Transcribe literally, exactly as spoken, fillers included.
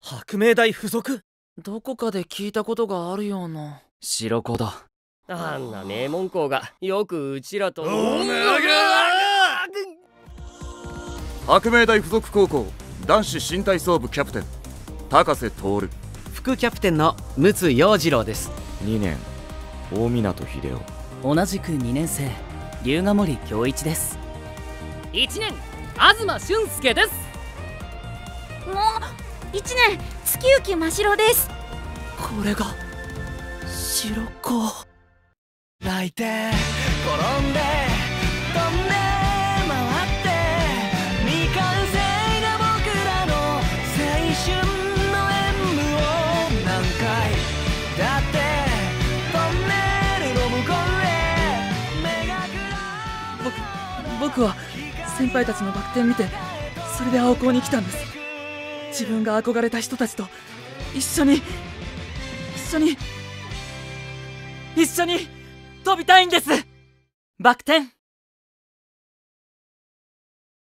白明大附属？ どこかで聞いたことがあるような。白子だ。 あんな名門校がよくうちらと。 白明大附属高校男子新体操部キャプテン高瀬徹、 副キャプテンの陸奥陽次郎です。 にねん大湊秀夫、同じくにねん生龍ヶ森恭一です。 いちねん東俊介です。 もういちねん月行真白です。 これが白子。 泣いて転んで飛んで回って未完成な僕らの青春の演舞を何回だってトンネルの向こうへ目がくら。 僕僕は先輩たちのバク転見て、それで青校に来たんです。自分が憧れた人たちと一緒に一緒に一緒に飛びたいんです。バク転。